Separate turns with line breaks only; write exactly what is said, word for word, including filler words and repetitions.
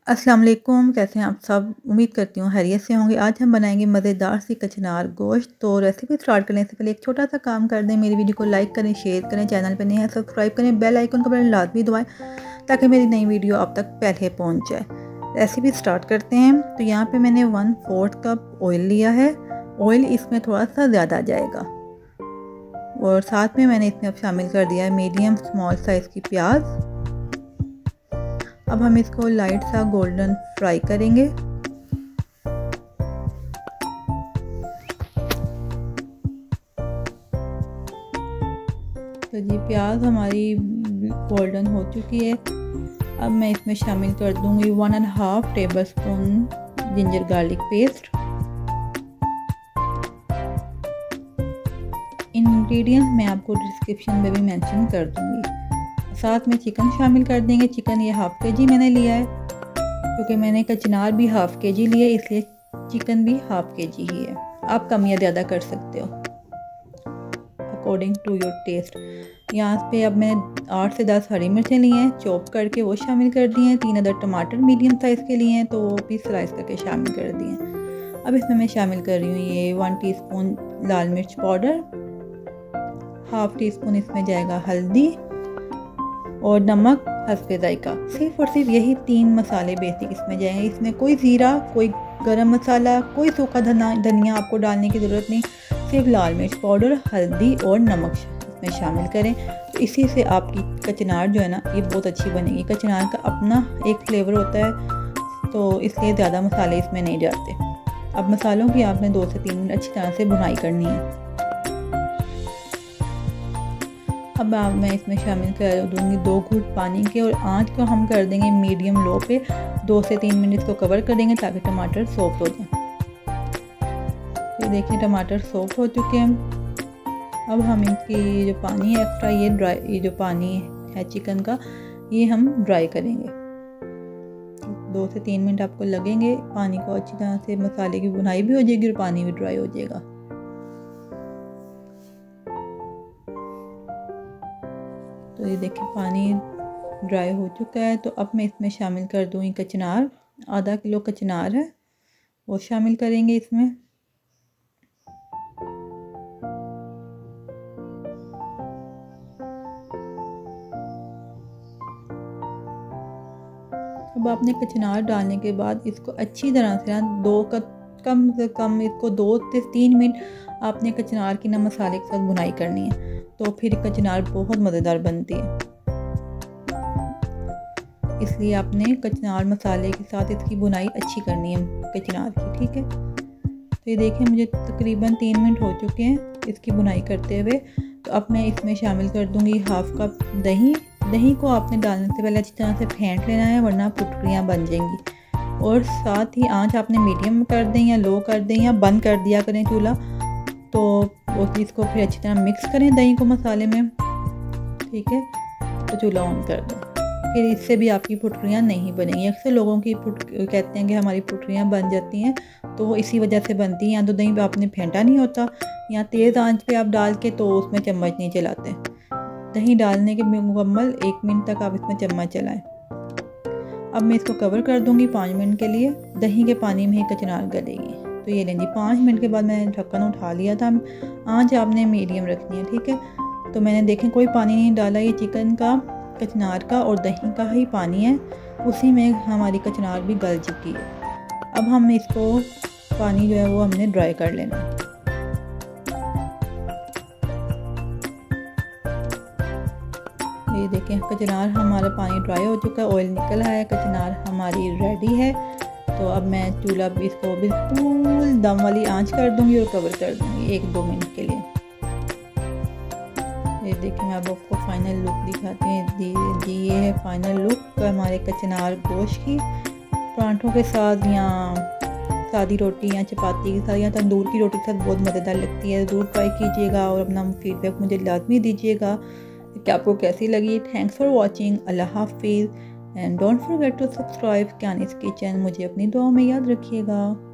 अस्सलाम वालेकुम, कैसे हैं आप सब? उम्मीद करती हूँ खैरियत से होंगे। आज हम बनाएंगे मज़ेदार सी कचनार गोश्त। तो रेसिपी स्टार्ट करने से पहले एक छोटा सा काम कर दें, मेरी वीडियो को लाइक करें, शेयर करें, चैनल पर नए हैं सब्सक्राइब करें, बेल आइकन को बटन लाजमी दबाएं ताकि मेरी नई वीडियो आप तक पहले पहुँच जाए। रेसिपी स्टार्ट करते हैं। तो यहाँ पर मैंने वन फोर्थ कप ऑयल लिया है। ऑयल इसमें थोड़ा सा ज़्यादा जाएगा और साथ में मैंने इसमें अब शामिल कर दिया है मीडियम स्मॉल साइज़ की प्याज। अब हम इसको लाइट सा गोल्डन फ्राई करेंगे। तो जी प्याज हमारी गोल्डन हो चुकी है। अब मैं इसमें शामिल कर दूंगी one and half tablespoon ginger garlic paste. Ingredients मैं आपको डिस्क्रिप्शन में भी मेंशन कर दूंगी। साथ में चिकन शामिल कर देंगे। चिकन ये हाफ के जी मैंने लिया है, क्योंकि मैंने कचनार भी हाफ के जी लिया, इसलिए चिकन भी हाफ के जी ही है। आप कम या ज़्यादा कर सकते हो अकॉर्डिंग टू योर टेस्ट। यहाँ पे अब मैंने आठ से दस हरी मिर्चें ली हैं, चॉप करके वो शामिल कर दिए हैं। तीन अदर टमाटर मीडियम साइज़ के लिए हैं, तो वो भी स्लाइस करके शामिल कर दिए हैं। अब इसमें मैं शामिल कर रही हूँ ये वन टीस्पून लाल मिर्च पाउडर, हाफ टी स्पून इसमें जाएगा हल्दी और नमक हस्बे जायका। सिर्फ और सिर्फ यही तीन मसाले बेसिक इसमें जाएंगे। इसमें कोई ज़ीरा, कोई गरम मसाला, कोई सूखा धना धनिया आपको डालने की ज़रूरत नहीं। सिर्फ लाल मिर्च पाउडर, हल्दी और नमक इसमें शामिल करें। तो इसी से आपकी कचनार जो है ना, ये बहुत अच्छी बनेगी। कचनार का अपना एक फ्लेवर होता है, तो इसलिए ज़्यादा मसाले इसमें नहीं जाते। अब मसालों की आपने दो से तीन मिनट अच्छी तरह से भुनाई करनी है। अब आप मैं इसमें शामिल कर दूंगी दो घूंट पानी के, और आंच को हम कर देंगे मीडियम लो पे। दो से तीन मिनट इसको कवर कर देंगे ताकि टमाटर सॉफ्ट हो जाए। तो देखिए टमाटर सॉफ्ट हो चुके हैं। अब हम इनकी जो पानी है एक्स्ट्रा, ये ड्राई ये जो पानी है चिकन का, ये हम ड्राई करेंगे। दो से तीन मिनट आपको लगेंगे। पानी को अच्छी तरह से मसाले की भुनाई भी हो जाएगी और पानी भी ड्राई हो जाएगा। तो ये देखिए पानी ड्राई हो चुका है। तो अब मैं इसमें शामिल कर दूँगी कचनार। आधा किलो कचनार है, वो शामिल करेंगे इसमें। अब आपने कचनार डालने के बाद इसको अच्छी तरह से ना दो कम से कम इसको दो से तीन मिनट आपने कचनार की ना मसाले के साथ भुनाई करनी है, तो फिर कचनार बहुत मज़ेदार बनती है। इसलिए आपने कचनार मसाले के साथ इसकी बुनाई अच्छी करनी है कचनार की, ठीक है। तो ये देखिए मुझे तकरीबन तीन मिनट हो चुके हैं इसकी बुनाई करते हुए। तो अब मैं इसमें शामिल कर दूंगी हाफ कप दही। दही को आपने डालने से पहले अच्छी तरह से फेंट लेना है, वरना पुटलियाँ बन जाएंगी। और साथ ही आंच आपने मीडियम कर दें या लो कर दें या बंद कर दिया करें चूल्हा। तो उस इसको फिर अच्छी तरह मिक्स करें दही को मसाले में, ठीक है। तो चूल्हा ऑन कर दें। फिर इससे भी आपकी पुटलियाँ नहीं बनेंगी। अक्सर लोगों की पुट कहते हैं कि हमारी पुटलियाँ बन जाती हैं, तो वो इसी वजह से बनती हैं। या तो दही पे आपने फेंटा नहीं होता, या तेज़ आंच पे आप डाल के तो उसमें चम्मच नहीं चलाते। दही डालने के मुकम्मल एक मिनट तक आप इसमें चम्मच चलाएं। अब मैं इसको कवर कर दूँगी पाँच मिनट के लिए। दही के पानी में ही कचनार गलेगी। तो ये लें जी, पाँच मिनट के बाद मैंने ढक्कन उठा लिया था। आंच आपने मीडियम रखनी है, ठीक है। तो मैंने देखें कोई पानी नहीं डाला। ये चिकन का, कचनार का और दही का ही पानी है, उसी में हमारी कचनार भी गल चुकी है। अब हम इसको पानी जो है वो हमने ड्राई कर लेना है। ये देखें कचनार हमारा पानी ड्राई हो चुका है, ऑयल निकल आया है, कचनार हमारी रेडी है। तो अब मैं चूल्हा भी इसको बिल्कुल दम वाली आंच कर दूंगी और कवर कर दूंगी एक दो मिनट के लिए। ये देखिए मैं अब आपको फाइनल लुक दिखाती हूँ। जी ये है फाइनल लुक हमारे कचनार गोश्त की। परांठों के साथ या सादी रोटी या चपाती के साथ या तंदूर की रोटी के साथ बहुत मज़ेदार लगती है। ज़रूर ट्राई कीजिएगा और अपना फीडबैक मुझे लाजमी दीजिएगा कि आपको कैसी लगी। Thanks for watching. अल्लाह हाफिज़ and don't forget to subscribe Kiyani's kitchen. मुझे अपनी दुआ में याद रखिएगा।